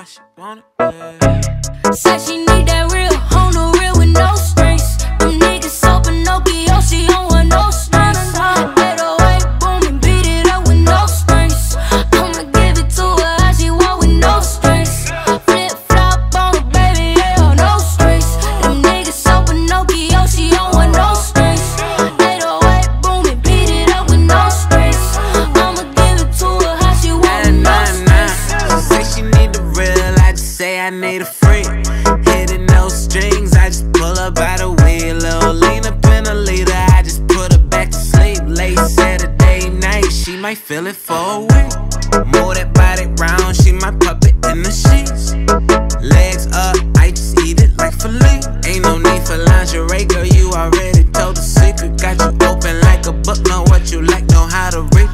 how she want it. Said she need that real, on the real with no strings. Them niggas so Pinocchio, she don't want no strings. 808 boom and beat it up with no strings. I'ma give it to her how she want with no strings. Flip flop on her baby, yeah, no strings. Them niggas so Pinocchio, she don't want no strings. 808 boom and beat it up with no strings. I'ma give it to her how she want with no strings. She say she need the real, I just say I need a freak. Hitting no strings, I just pull up by the wheel. Little lean up in a leader, I just put her back to sleep. Late Saturday night, she might feel it for a week. Move that body round, she my puppet in the sheets. Legs up, I just eat it like filet. Ain't no need for lingerie, girl, you already told the secret. Got you open like a book, know what you like, know how to read.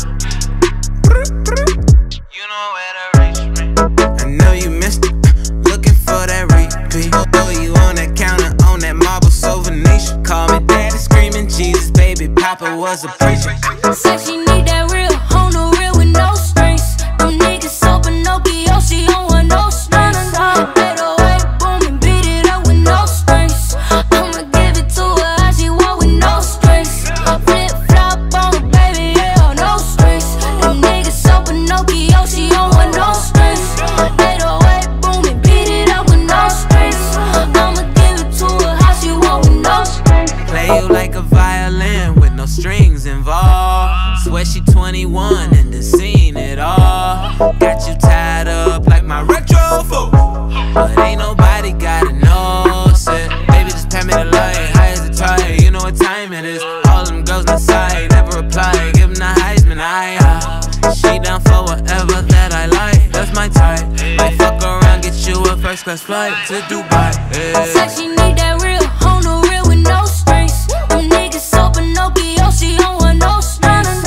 You know where to reach me. I know you missed it, looking for that repeat. Oh, you on that counter, on that marble so Venetian. Call me daddy, screaming Jesus, baby, Papa was a preacher. Said she need that real, on the real with no strings. Them niggas so Pinocchio, she don't want no strings. 808 boom and beat it up with no strings. I'ma give it to her how she want with no strings. Flip flop on her baby, yeah, no strings. Them niggas so Pinocchio, she don't want no strings. 808 boom and beat it up with no strings. I'ma give it to her how she want with no strings. Play you like a violin with no strings involved. Swear she 21 and done seen it all. Got you tied up like my retro fool, but ain't nobody gotta know. Said, baby, just tell me the light. High as a tire, you know what time it is. All them girls inside never reply. Give them the Heisman, she down for whatever that I like. That's my type. Might fuck around, get you a first class flight to Dubai. Yeah. Said she need that real, on the real with no strings. Them niggas so Pinocchio, she don't want no strings.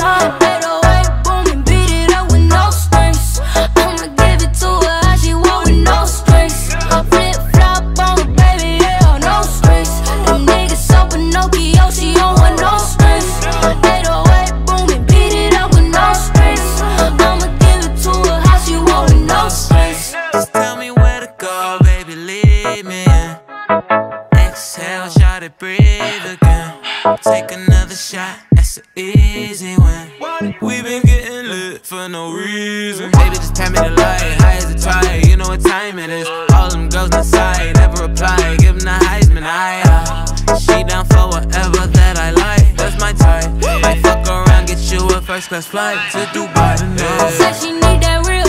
808 boom and beat it up with no strings. I'ma give it to her how she want with no strings. Flip flop on her baby, yeah, no strings. Them niggas so Pinocchio, she don't want no strings. 808 boom and beat it up with no strings. I'ma give it to her how she want with no strings. Just tell me where to go, baby, leave me in. Exhale, shot it, breathe again. Take another shot, that's an easy win. We been getting lit for no reason. Baby, just tell me the light, high as a tire, you know what time it is. All them girls inside never reply. Give them the Heisman, she down for whatever that I like. That's my type. Might fuck around, get you a first class flight to Dubai. Said she need that real.